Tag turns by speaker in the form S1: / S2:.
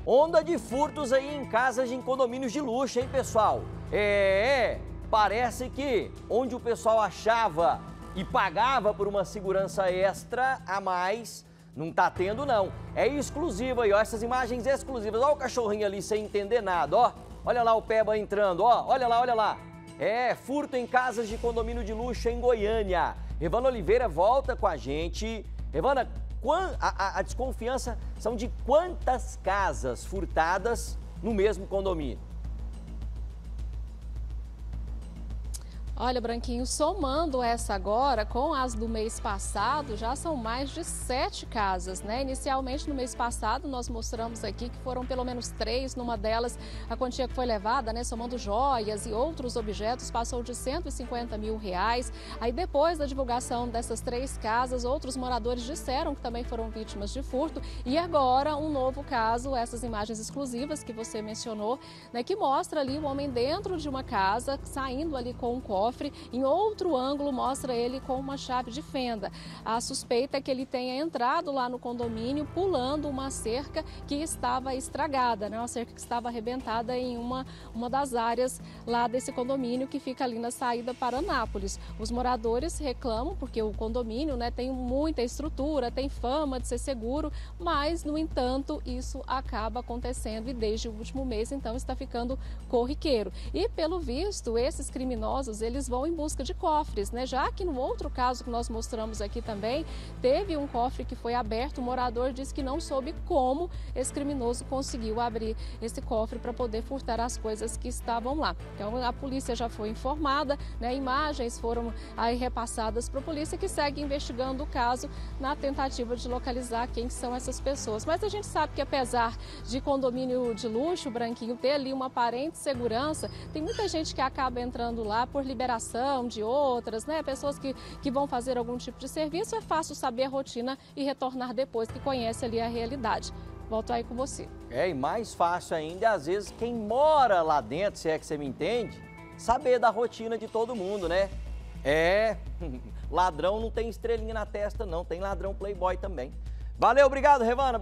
S1: Onda de furtos aí em casas em condomínios de luxo, hein, pessoal? Parece que onde o pessoal achava e pagava por uma segurança extra a mais, não tá tendo não. É exclusivo aí, ó, essas imagens exclusivas. Ó o cachorrinho ali sem entender nada, ó. Olha lá o Peba entrando, ó, olha lá, olha lá. Furto em casas de condomínio de luxo em Goiânia. Revana Oliveira volta com a gente. Revana, a desconfiança são de quantas casas furtadas no mesmo condomínio?
S2: Olha, Branquinho, somando essa agora com as do mês passado, já são mais de 7 casas, né? Inicialmente, no mês passado, nós mostramos aqui que foram pelo menos 3. Numa delas, a quantia que foi levada, né, somando joias e outros objetos, passou de R$150 mil. Aí, depois da divulgação dessas 3 casas, outros moradores disseram que também foram vítimas de furto. E agora, um novo caso, essas imagens exclusivas que você mencionou, né, que mostra ali o homem dentro de uma casa, saindo ali com um cofre. Em outro ângulo, mostra ele com uma chave de fenda. A suspeita é que ele tenha entrado lá no condomínio pulando uma cerca que estava estragada, né? Uma cerca que estava arrebentada em uma das áreas lá desse condomínio que fica ali na saída para Anápolis. Os moradores reclamam porque o condomínio, né, tem muita estrutura, tem fama de ser seguro, mas, no entanto, isso acaba acontecendo e desde o último mês, então, está ficando corriqueiro. E, pelo visto, esses criminosos, eles vão em busca de cofres, né? Já que no outro caso que nós mostramos aqui também, teve um cofre que foi aberto, o morador disse que não soube como esse criminoso conseguiu abrir esse cofre para poder furtar as coisas que estavam lá. Então a polícia já foi informada, né? Imagens foram aí repassadas para a polícia, que segue investigando o caso na tentativa de localizar quem são essas pessoas. Mas a gente sabe que, apesar de condomínio de luxo, Branquinho, ter ali uma aparente segurança, tem muita gente que acaba entrando lá por liberação de outras, né? Pessoas que vão fazer algum tipo de serviço. É fácil saber a rotina e retornar depois que conhece ali a realidade. Volto aí com você.
S1: E mais fácil ainda, às vezes, quem mora lá dentro, se é que você me entende, saber da rotina de todo mundo, né? Ladrão não tem estrelinha na testa, não. Tem ladrão playboy também. Valeu, obrigado, Revana.